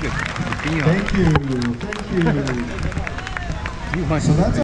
Look at the beam. Thank you. Thank you. So that's